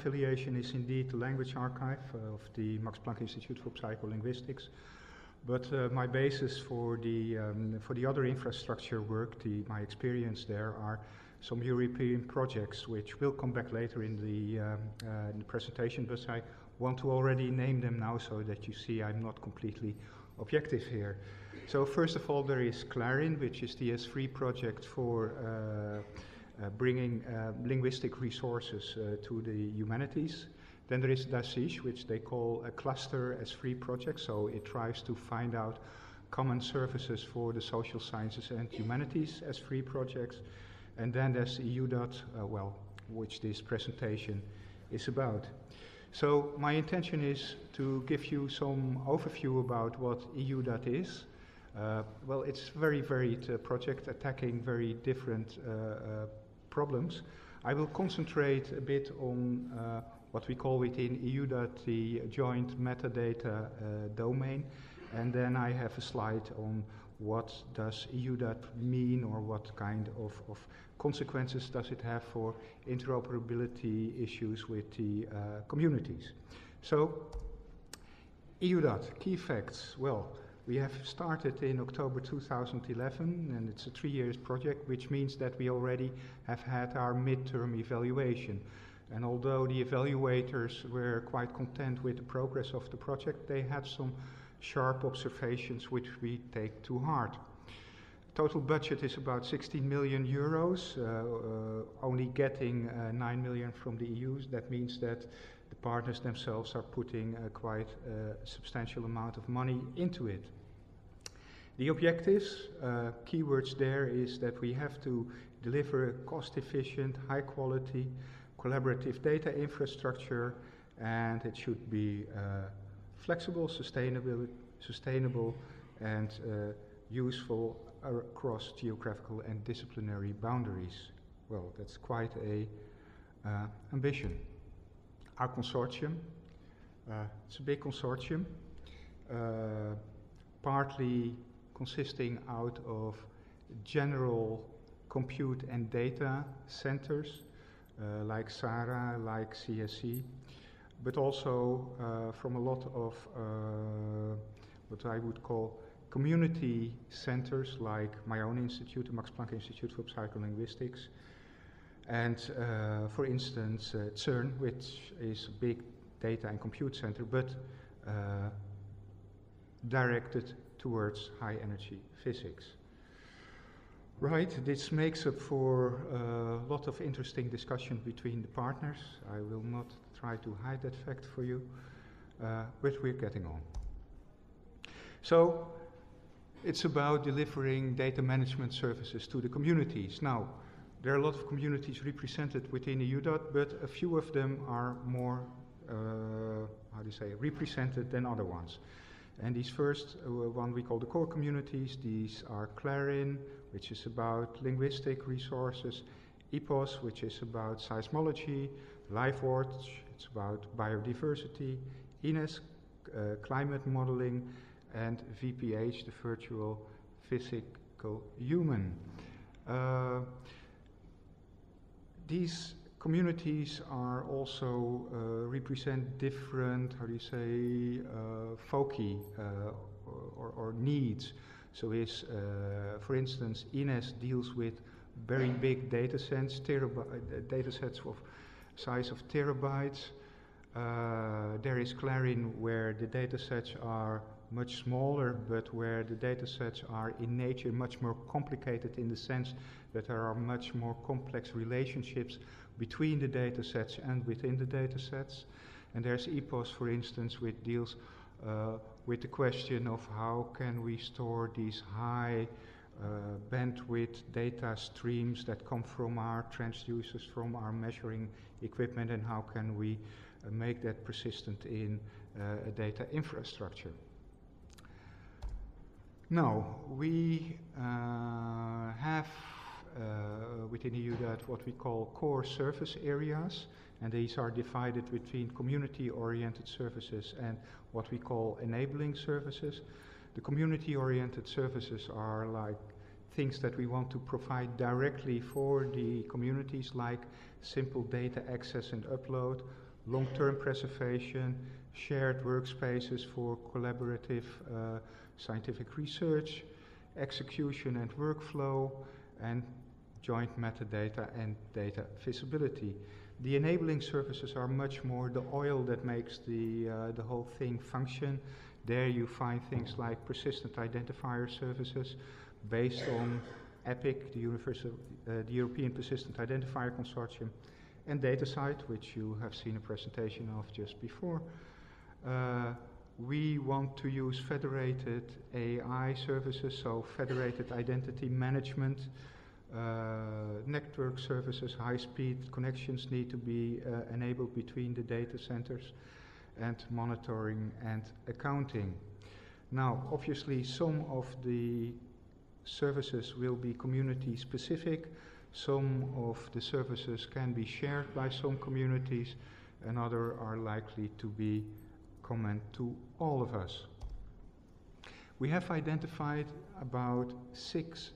affiliation is indeed the Language Archive of the Max Planck Institute for Psycholinguistics. But my basis for the other infrastructure work, my experience there, are some European projects which will come back later in the presentation, but I want to already name them now so that you see I'm not completely objective here. So first of all, there is Clarin, which is the S3 project for bringing linguistic resources to the humanities. Then there is DASIS, which they call a cluster S3 project, so it tries to find out common services for the social sciences and humanities S3 projects. And then there's EUDAT, which this presentation is about. So my intention is to give you some overview about what EUDAT is. It's a very varied project attacking very different problems. I will concentrate a bit on what we call within EUDAT the joint metadata domain, and then I have a slide on what does EUDAT mean, or what kind of consequences does it have for interoperability issues with the communities. So, EUDAT, key facts. Well, we have started in October 2011, and it's a 3-year project, which means that we already have had our midterm evaluation. And although the evaluators were quite content with the progress of the project, they had some sharp observations which we take to heart. Total budget is about 16 million euros, only getting 9 million from the EU. That means that the partners themselves are putting quite a substantial amount of money into it. The objectives, keywords there, is that we have to deliver a cost-efficient, high-quality, collaborative data infrastructure, and it should be flexible, sustainable, and useful across geographical and disciplinary boundaries. Well, that's quite a ambition. Our consortium, it's a big consortium, partly consisting out of general compute and data centers, like SARA, like CSC, but also from a lot of what I would call community centers, like my own institute, the Max Planck Institute for Psycholinguistics, and for instance CERN, which is a big data and compute center, but directed towards high energy physics. Right, this makes up for a lot of interesting discussion between the partners. I will not try to hide that fact for you, but we're getting on. So, it's about delivering data management services to the communities. Now, there are a lot of communities represented within EUDAT, but a few of them are more, represented than other ones. And these first one we call the core communities. These are Clarin, which is about linguistic resources, EPOS, which is about seismology, LifeWatch, it's about biodiversity, INES, climate modeling, and VPH, the virtual physical human. These communities are also represent different, foci or needs. So for instance, INES deals with very big data sets, data sets of size of terabytes. There is Clarin, where the data sets are much smaller, but where the data sets are in nature much more complicated, in the sense that there are much more complex relationships between the data sets and within the data sets. And there's EPOS, for instance, which deals with the question of how can we store these high bandwidth data streams that come from our transducers, from our measuring equipment, and how can we make that persistent in a data infrastructure. Now, we have within EUDAT what we call core service areas, and these are divided between community-oriented services and what we call enabling services. The community-oriented services are like things that we want to provide directly for the communities, like simple data access and upload, long-term preservation, shared workspaces for collaborative scientific research, execution and workflow, and joint metadata and data visibility. The enabling services are much more the oil that makes the whole thing function. There you find things like persistent identifier services based on EPIC, the European Persistent Identifier Consortium, and DataCite, which you have seen a presentation of just before. We want to use federated AI services, so federated identity management, network services, high-speed connections need to be enabled between the data centers, and monitoring and accounting. Now, obviously, some of the services will be community specific, some of the services can be shared by some communities, and others are likely to be common to all of us. We have identified about 6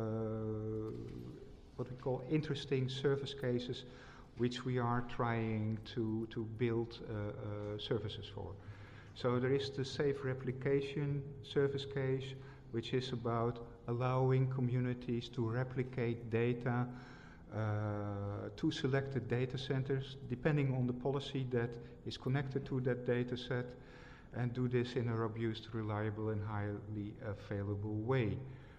what we call interesting service cases which we are trying to build services for. So there is the safe replication service case, which is about allowing communities to replicate data to selected data centers, depending on the policy that is connected to that data set, and do this in a robust, reliable, and highly available way.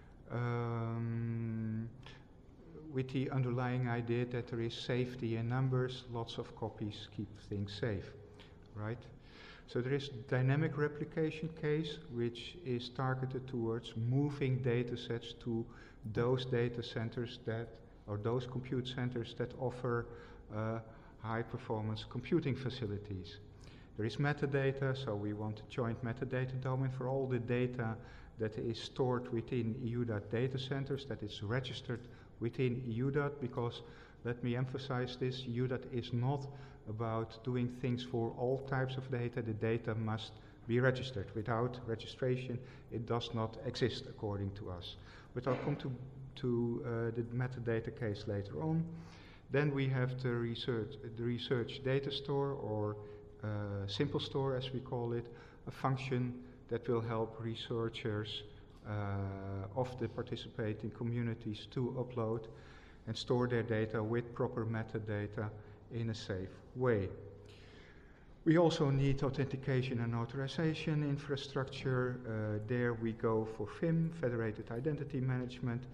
With the underlying idea that there is safety in numbers, lots of copies keep things safe, right? So there is dynamic replication case, which is targeted towards moving data sets to those data centers that, or those compute centers that offer high performance computing facilities. There is metadata, so we want a joint metadata domain for all the data that is stored within EUDAT data centers, that is registered within EUDAT, because let me emphasize this, EUDAT is not about doing things for all types of data. The data must be registered. Without registration, it does not exist according to us. But I'll come to the metadata case later on. Then we have the research data store, or simple store as we call it, a function that will help researchers of the participating communities to upload and store their data with proper metadata in a safe way. We also need authentication and authorization infrastructure. There we go for FIM, Federated Identity Management,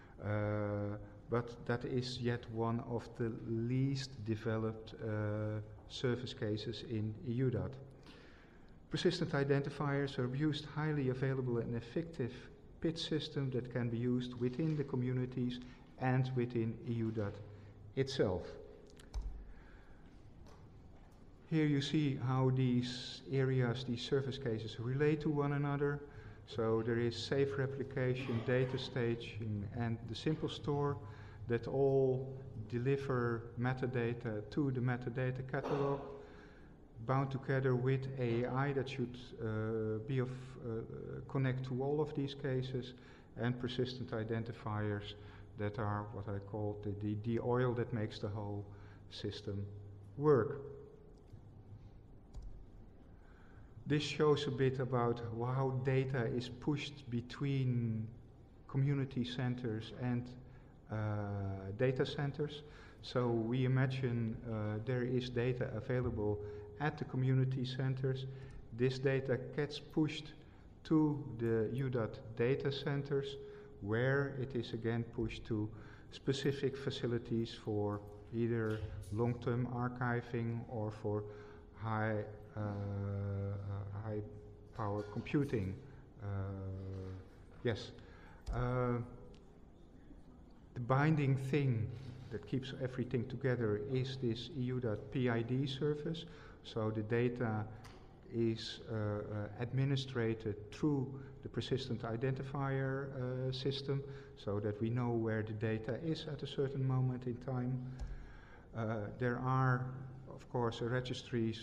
but that is yet one of the least developed service cases in EUDAT. Persistent identifiers are used, highly available and effective PID system that can be used within the communities and within EUDAT itself. Here you see how these areas, these service cases relate to one another. So there is safe replication, data staging, and the simple store that all deliver metadata to the metadata catalog, bound together with AI that should connect to all of these cases, and persistent identifiers that are what I call the oil that makes the whole system work. This shows a bit about how data is pushed between community centers and data centers. So we imagine there is data available at the community centers. This data gets pushed to the EUDAT data centers, where it is again pushed to specific facilities for either long-term archiving or for high power computing. Yes. The binding thing that keeps everything together is this EUDAT PID service. So the data is administrated through the persistent identifier system, so that we know where the data is at a certain moment in time. There are, of course, registries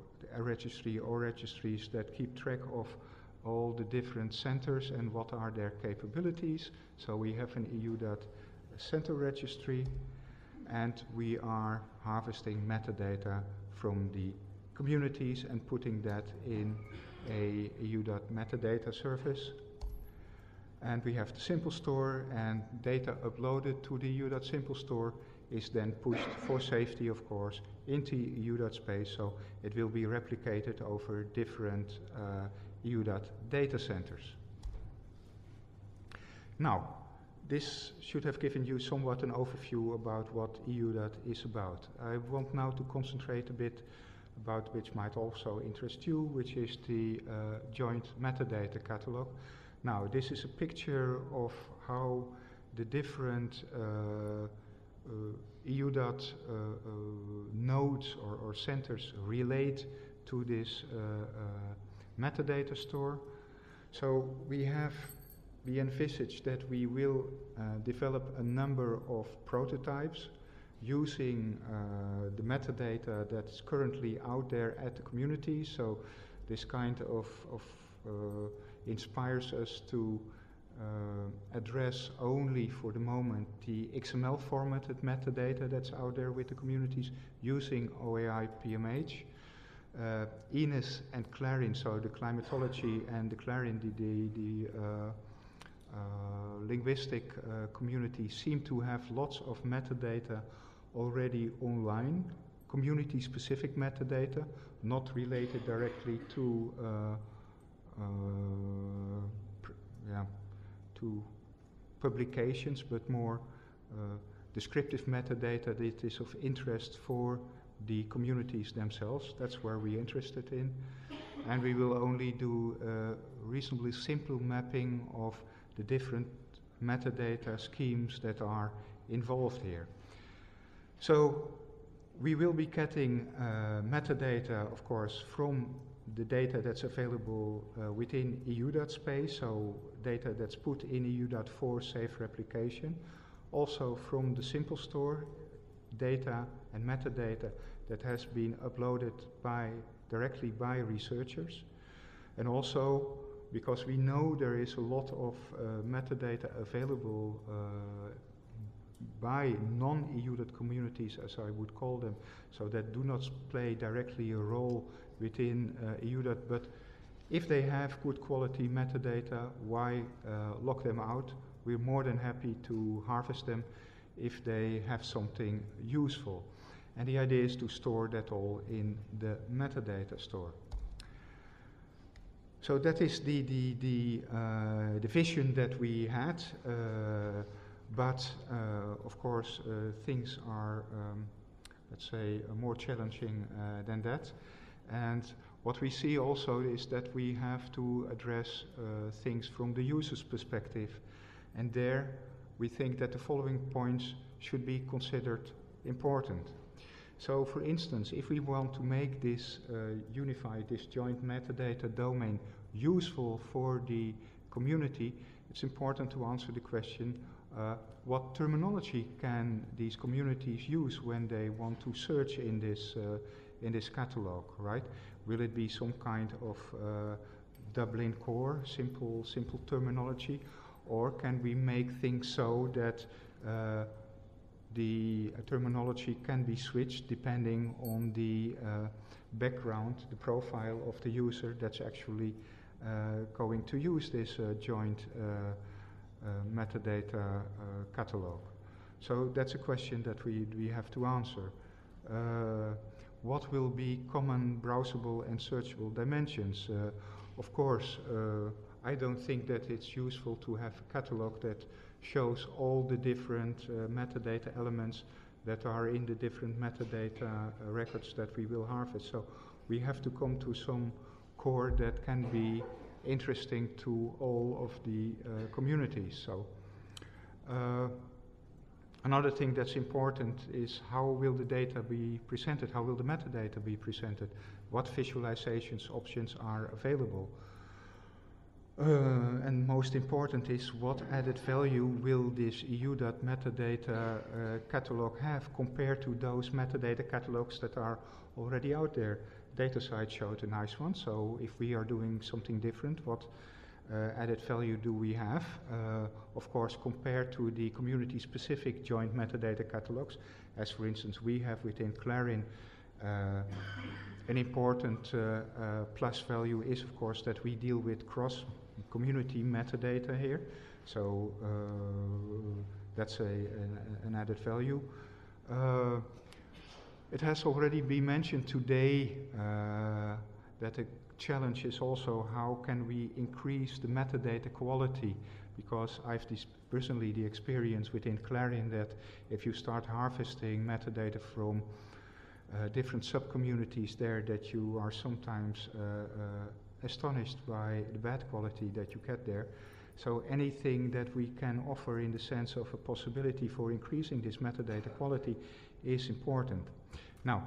that keep track of all the different centers and what are their capabilities. So we have an EUDAT center registry, and we are harvesting metadata from the communities and putting that in a EU.metadata service. And we have the Simple Store, and data uploaded to the EU.Simple Store is then pushed for safety, of course, into EU.space, so it will be replicated over different EU.data centers. Now, this should have given you somewhat an overview about what EU.dot is about. I want now to concentrate a bit about which might also interest you, which is the joint metadata catalog. Now, this is a picture of how the different EU.dot nodes or centers relate to this metadata store. So we envisage that we will develop a number of prototypes using the metadata that's currently out there at the community. So this kind of inspires us to address only for the moment the XML formatted metadata that's out there with the communities using OAI PMH. Enis and Clarin, so the climatology and the Clarin, the linguistic community, seem to have lots of metadata already online, community-specific metadata, not related directly to to publications, but more descriptive metadata that is of interest for the communities themselves. That's where we're interested in. And we will only do a reasonably simple mapping of the different metadata schemes that are involved here. So we will be getting metadata, of course, from the data that's available within EU.space, so data that's put in EU.4 safe replication. Also from the Simple Store, data and metadata that has been uploaded directly by researchers. And also, because we know there is a lot of metadata available by non-EU communities, as I would call them, so that do not play directly a role within EU. But if they have good quality metadata, why lock them out? We're more than happy to harvest them if they have something useful. And the idea is to store that all in the metadata store. So that is the vision that we had, but of course things are, let's say, more challenging than that. And what we see also is that we have to address things from the user's perspective, and there we think that the following points should be considered important. So, for instance, if we want to make this unified, this joint metadata domain useful for the community, it's important to answer the question, what terminology can these communities use when they want to search in this catalog, right? Will it be some kind of Dublin core, simple terminology, or can we make things so that the terminology can be switched depending on the background, the profile of the user that's actually going to use this joint metadata catalog? So that's a question that we have to answer. What will be common browsable and searchable dimensions? Of course, I don't think that it's useful to have a catalog that shows all the different metadata elements that are in the different metadata records that we will harvest. So we have to come to some core that can be interesting to all of the communities. So another thing that's important is how will the data be presented? How will the metadata be presented? What visualizations options are available? And most important is what added value will this EU.metadata catalog have compared to those metadata catalogs that are already out there? DataCite showed a nice one, so if we are doing something different, what added value do we have? Of course, compared to the community-specific joint metadata catalogs, as for instance we have within Clarin, An important plus value is, of course, that we deal with cross-community metadata here. So that's an added value. It has already been mentioned today that the challenge is also how can we increase the metadata quality, because I've personally the experience within Clarion that if you start harvesting metadata from different sub-communities there, that you are sometimes astonished by the bad quality that you get there. So anything that we can offer in the sense of a possibility for increasing this metadata quality is important. Now,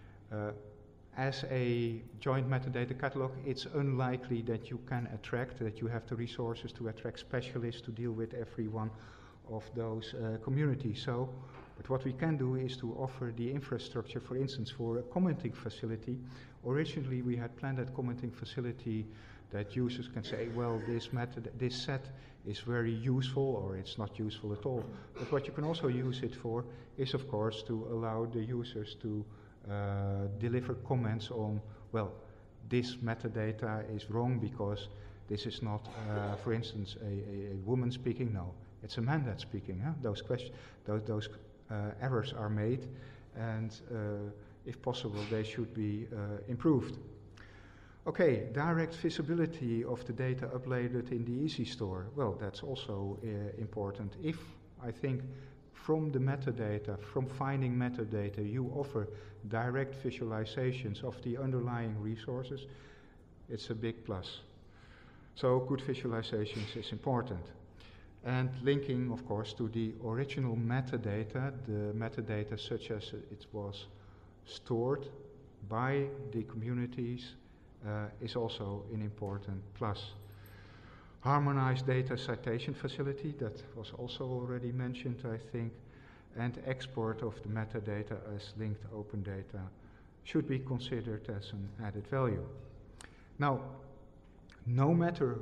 as a joint metadata catalog, it's unlikely that you can attract, that you have the resources to attract specialists to deal with every one of those communities. So, but what we can do is to offer the infrastructure, for instance, for a commenting facility. Originally, we had planned that commenting facility that users can say, well, this set is very useful, or it's not useful at all. But what you can also use it for is, of course, to allow the users to deliver comments on, well, this metadata is wrong because this is not, for instance, a woman speaking. No, it's a man that's speaking. Huh? Those errors are made, and if possible, they should be improved. Okay, direct visibility of the data uploaded in the Easy Store. Well, that's also important. If I think from the metadata, from finding metadata, you offer direct visualizations of the underlying resources, it's a big plus. So good visualizations is important. And linking, of course, to the original metadata, the metadata such as it was stored by the communities, is also an important plus. Harmonized data citation facility, that was also already mentioned, I think, and export of the metadata as linked open data should be considered as an added value. Now, no matter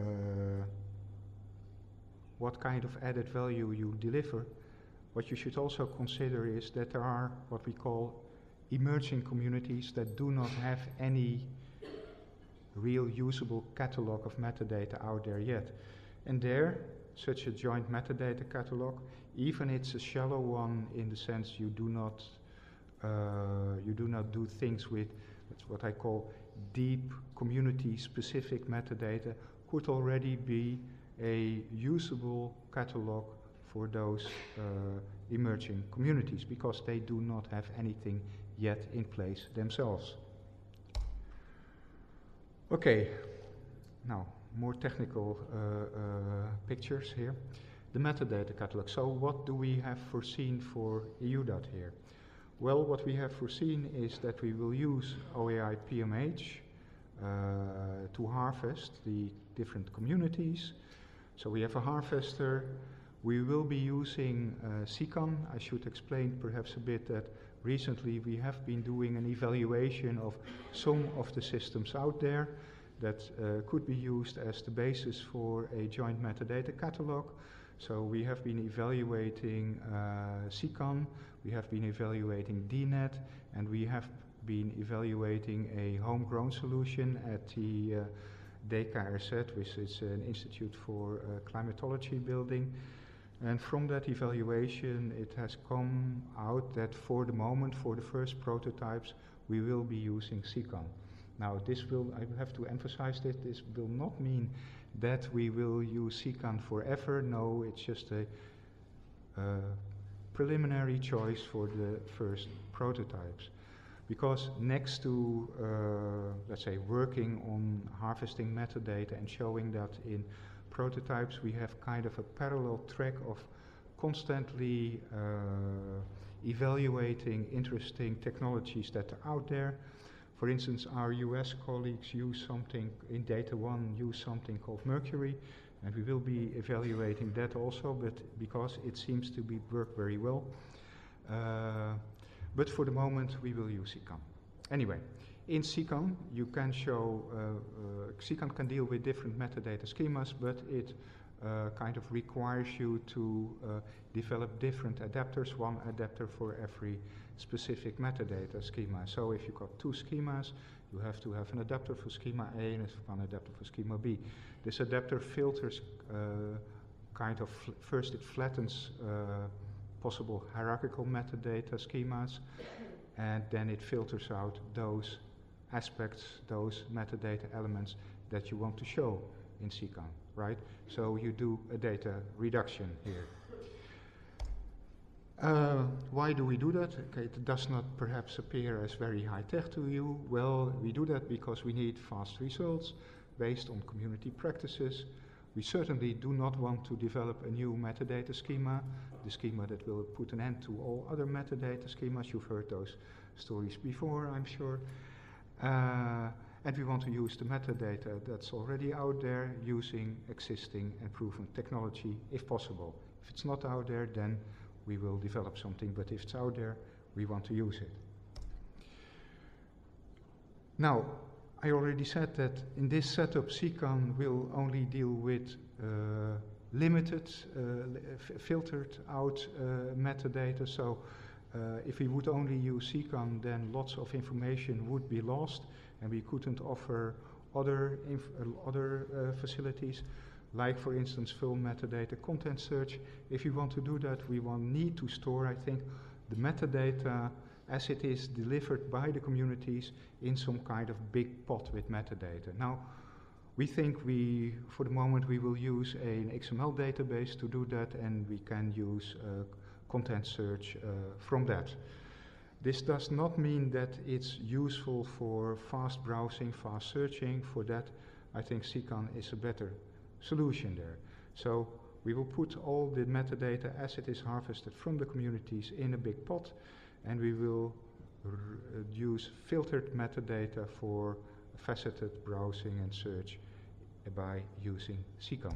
what kind of added value you deliver, what you should also consider is that there are what we call emerging communities that do not have any real usable catalog of metadata out there yet. And there, such a joint metadata catalog, even it's a shallow one in the sense you do not do things with, that's what I call deep community-specific metadata, could already be a usable catalog for those emerging communities, because they do not have anything yet in place themselves. Okay, now more technical pictures here. The metadata catalog. So what do we have foreseen for EUDAT here? Well, what we have foreseen is that we will use OAI PMH to harvest the different communities. So we have a harvester. We will be using SICAN. I should explain perhaps a bit that recently we have been doing an evaluation of some of the systems out there that could be used as the basis for a joint metadata catalog. So we have been evaluating SICAN, we have been evaluating DNet, and we have been evaluating a homegrown solution at the DKRZ, which is an Institute for Climatology building. And from that evaluation, it has come out that for the moment, for the first prototypes, we will be using SICAN. Now, this will, I have to emphasize that this will not mean that we will use SICAN forever. No, it's just a preliminary choice for the first prototypes. Because next to, let's say, working on harvesting metadata and showing that in prototypes, we have kind of a parallel track of constantly evaluating interesting technologies that are out there. For instance, our US colleagues use something, in Data One, use something called Mercury, and we will be evaluating that also, but because it seems to work very well. But for the moment, we will use SICAN. Anyway, in SICAN, you can show, SICAN can deal with different metadata schemas, but it kind of requires you to develop different adapters, one adapter for every specific metadata schema. So if you've got two schemas, you have to have an adapter for schema A and one adapter for schema B. This adapter filters first it flattens possible hierarchical metadata schemas, and then it filters out those aspects, those metadata elements that you want to show in CKAN, right? So you do a data reduction here. Why do we do that? Okay, it does not perhaps appear as very high-tech to you. Well, we do that because we need fast results based on community practices. We certainly do not want to develop a new metadata schema, the schema that will put an end to all other metadata schemas. You've heard those stories before, I'm sure. And we want to use the metadata that's already out there using existing and proven technology if possible. If it's not out there, then we will develop something, but if it's out there, we want to use it. Now, I already said that in this setup, CKAN will only deal with limited, filtered out metadata. So if we would only use CKAN, then lots of information would be lost, and we couldn't offer other facilities, like for instance full metadata content search. If you want to do that, we will need to store, I think, the metadata as it is delivered by the communities in some kind of big pot with metadata. Now, we think for the moment, we will use an XML database to do that, and we can use content search from that. This does not mean that it's useful for fast browsing, fast searching. For that, I think CKAN is a better solution there. So we will put all the metadata as it is harvested from the communities in a big pot, and we will use filtered metadata for faceted browsing and search by using CKAN.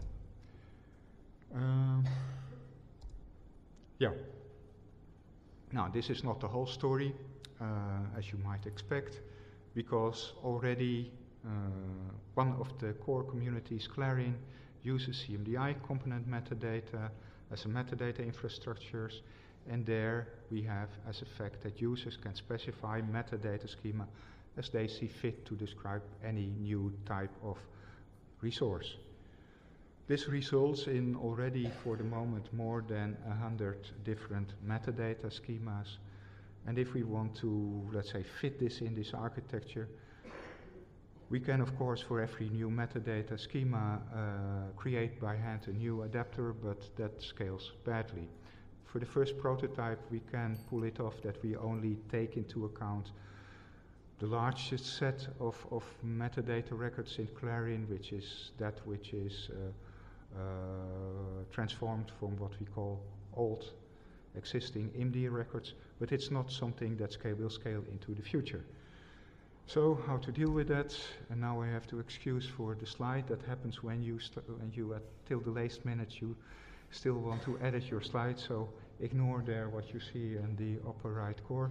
Yeah. Now, this is not the whole story, as you might expect, because already one of the core communities, Clarin, uses CMDI component metadata as a metadata infrastructure, and there we have as a fact that users can specify metadata schema as they see fit to describe any new type of resource. This results in already, for the moment, more than 100 different metadata schemas. And if we want to, let's say, fit this in this architecture, we can, of course, for every new metadata schema, create by hand a new adapter, but that scales badly. For the first prototype, we can pull it off that we only take into account the largest set of metadata records in Clarin, which is that which is transformed from what we call old existing IMD records, but it's not something that will scale into the future. So how to deal with that? And now I have to excuse for the slide. That happens when you till the last minute you still want to edit your slide, so ignore there what you see in the upper right corner.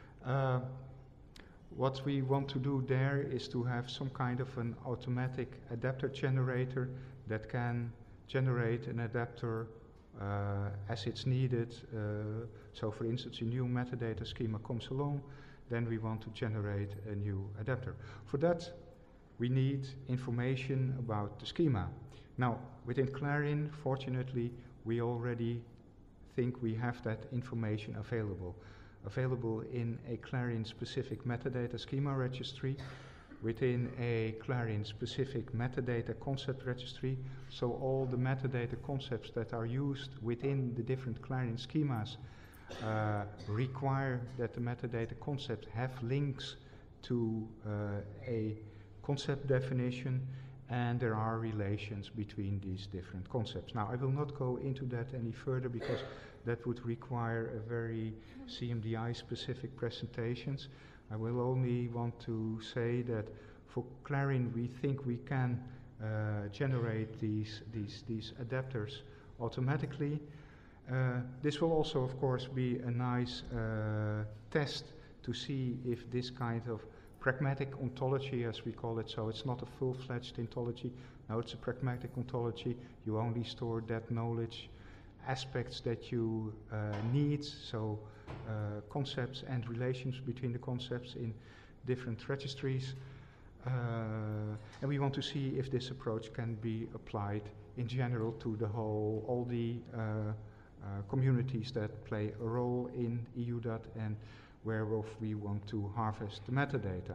What we want to do there is to have some kind of an automatic adapter generator that can generate an adapter as it's needed. So for instance, a new metadata schema comes along, then we want to generate a new adapter. For that, we need information about the schema. Now, within Clarin, fortunately, we already think we have that information available in a Clarin-specific metadata schema registry, within a Clarin-specific metadata concept registry. So all the metadata concepts that are used within the different Clarin schemas require that the metadata concepts have links to a concept definition, and there are relations between these different concepts. Now, I will not go into that any further because that would require a very CMDI-specific presentations. I will only want to say that for Clarin, we think we can generate these adapters automatically. This will also, of course, be a nice test to see if this kind of pragmatic ontology, as we call it, so it's not a full-fledged ontology. No, it's a pragmatic ontology. You only store that knowledge aspects that you need, so concepts and relations between the concepts in different registries. And we want to see if this approach can be applied in general to the whole, all the communities that play a role in EUDAT and whereof we want to harvest the metadata.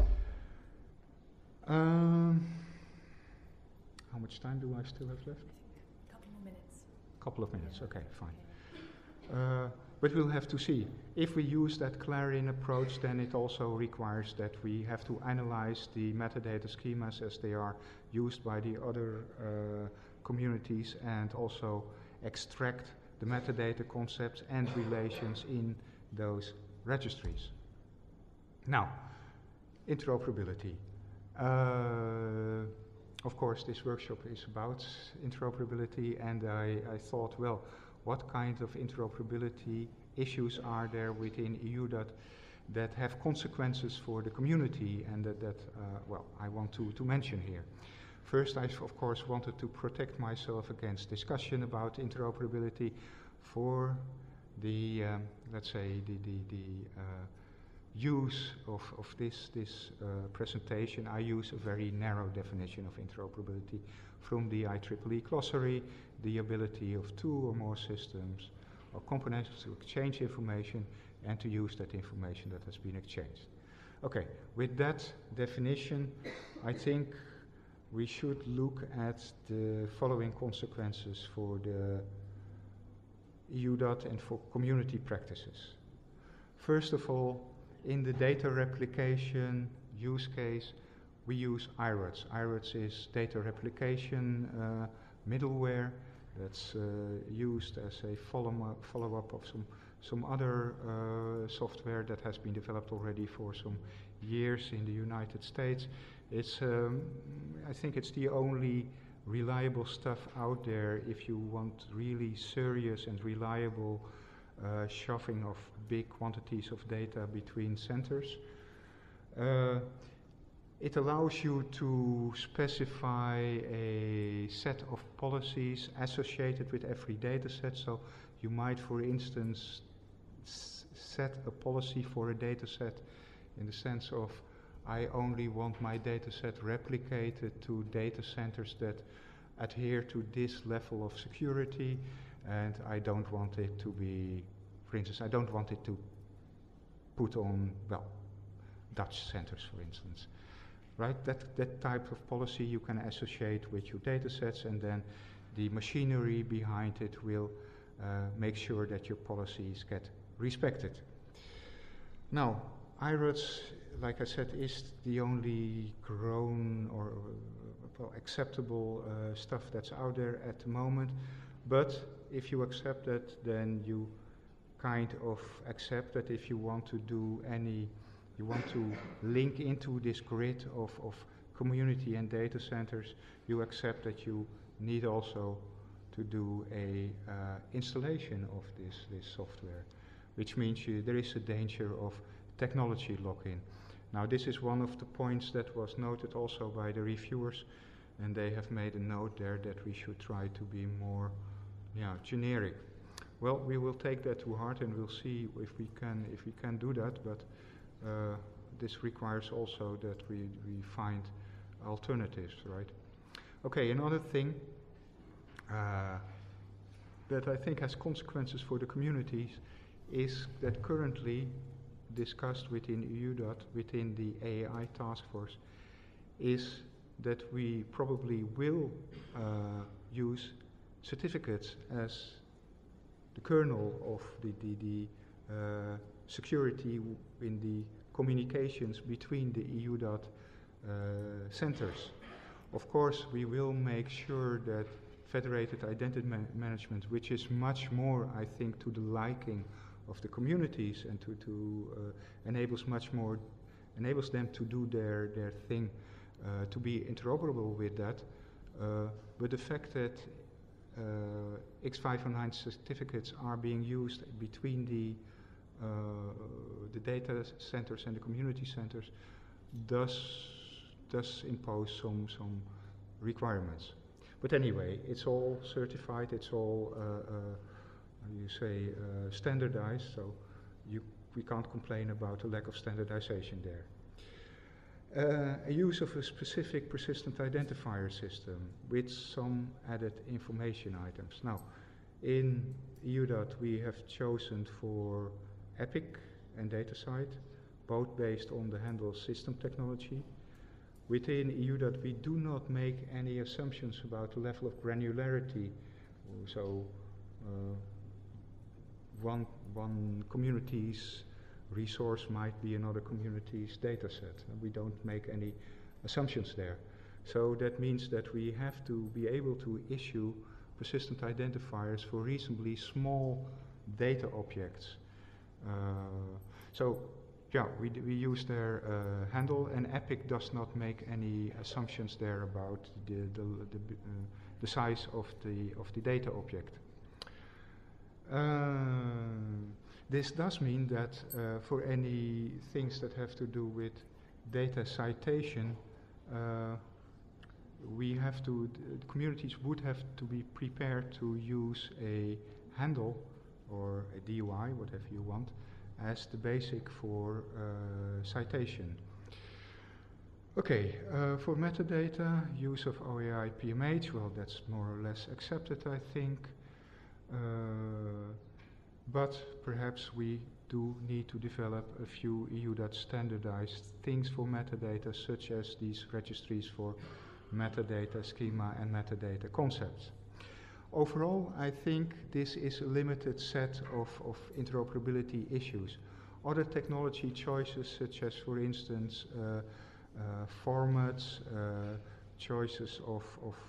How much time do I still have left? A couple more minutes. Couple of minutes, okay, fine. But we'll have to see. If we use that Clarion approach, then it also requires that we have to analyze the metadata schemas as they are used by the other communities and also extract the metadata concepts and relations in those registries. Now, interoperability. Of course, this workshop is about interoperability, and I thought, well, what kind of interoperability issues are there within EUDAT that have consequences for the community, and that well, I want to mention here. First, I of course wanted to protect myself against discussion about interoperability. For the let's say the use of this presentation, I use a very narrow definition of interoperability from the IEEE glossary: the ability of two or more systems or components to exchange information and to use that information that has been exchanged. Okay, with that definition, I think we should look at the following consequences for the EUDAT and for community practices. First of all, in the data replication use case, we use IRADS. IRADS is data replication middleware that's used as a follow-up of some other software that has been developed already for some years in the United States. It's, I think it's the only reliable stuff out there if you want really serious and reliable shoving of big quantities of data between centers. It allows you to specify a set of policies associated with every data set. So you might, for instance, set a policy for a data set in the sense of, I only want my data set replicated to data centers that adhere to this level of security, and I don't want it to be, for instance, I don't want it to put on, well, Dutch centers, for instance. Right? That type of policy you can associate with your data sets, and then the machinery behind it will make sure that your policies get respected. Now, IRADS, like I said, is the only grown or well, acceptable stuff that's out there at the moment. But if you accept that, then you kind of accept that if you want to do any, you want to link into this grid of community and data centers, you accept that you need also to do a installation of this software, which means there is a danger of technology lock-in. Now, this is one of the points that was noted also by the reviewers, and they have made a note there that we should try to be more generic. Well, we will take that to heart, and we'll see if we can do that, but this requires also that we find alternatives, right? Okay, another thing that I think has consequences for the communities is that currently discussed within EUDAT, within the AI task force, is that we probably will use certificates as the kernel of the security in the communications between the EUDAT centers. Of course, we will make sure that federated identity management, which is much more, I think, to the liking of the communities and enables them to do their thing, to be interoperable with that. But the fact that X509 certificates are being used between the data centers and the community centers does impose some requirements. But anyway, it's all certified, it's all, standardized, so we can't complain about a lack of standardization there. A use of a specific persistent identifier system with some added information items. Now, in EUDAT we have chosen for EPIC and DataCite, both based on the Handel system technology. Within EUDAT we do not make any assumptions about the level of granularity. So one community's resource might be another community's data set, and we don't make any assumptions there. So that means that we have to be able to issue persistent identifiers for reasonably small data objects. We use their Handel, and EPIC does not make any assumptions there about the size of the data object. This does mean that for any things that have to do with data citation, the communities would have to be prepared to use a Handel or a DOI, whatever you want, as the basic for citation. Okay, for metadata, use of OAI PMH, well, that's more or less accepted, I think. But perhaps we do need to develop a few EUDAT standardized things for metadata, such as these registries for metadata schema and metadata concepts. Overall, I think this is a limited set of interoperability issues. Other technology choices, such as, for instance, formats, choices of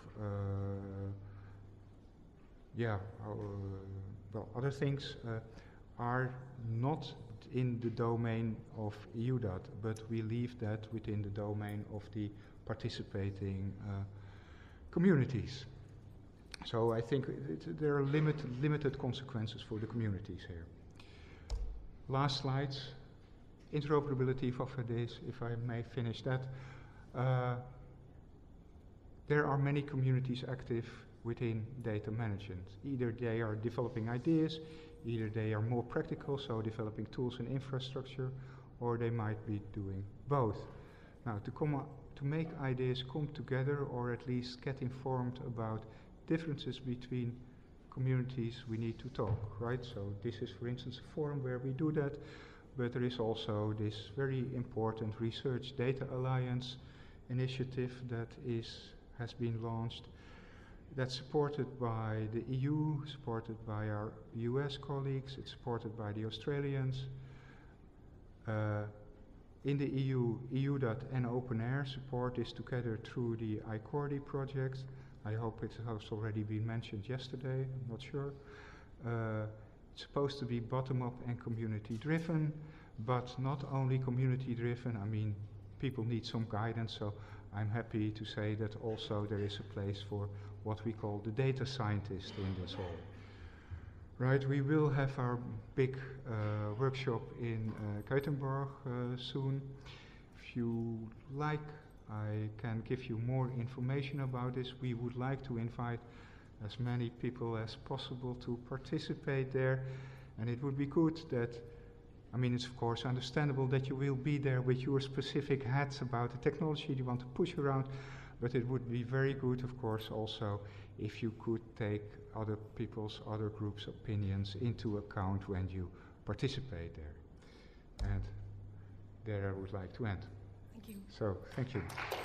other things are not in the domain of EUDAT, but we leave that within the domain of the participating communities. So I think there are limited consequences for the communities here. Last slides. Interoperability for this, if I may finish that. There are many communities active within data management. Either they are developing ideas, either they are more practical, so developing tools and infrastructure, or they might be doing both. Now, to make ideas come together, or at least get informed about differences between communities, we need to talk, right? So this is, for instance, a forum where we do that, but there is also this very important Research Data Alliance initiative that has been launched. That's supported by the EU, supported by our US colleagues, it's supported by the Australians. In the EU, EUDAT and OpenAIRE support this together through the iCordi project. I hope it has already been mentioned yesterday, I'm not sure. It's supposed to be bottom-up and community-driven, but not only community-driven, I mean, people need some guidance, so I'm happy to say that also there is a place for what we call the data scientist in this all. Right, we will have our big workshop in Gothenburg soon. If you like, I can give you more information about this. We would like to invite as many people as possible to participate there, and it would be good that, I mean, it's of course understandable that you will be there with your specific hats about the technology you want to push around, but it would be very good, of course, also if you could take other people's, other groups' opinions into account when you participate there. And there I would like to end. Thank you. So, thank you.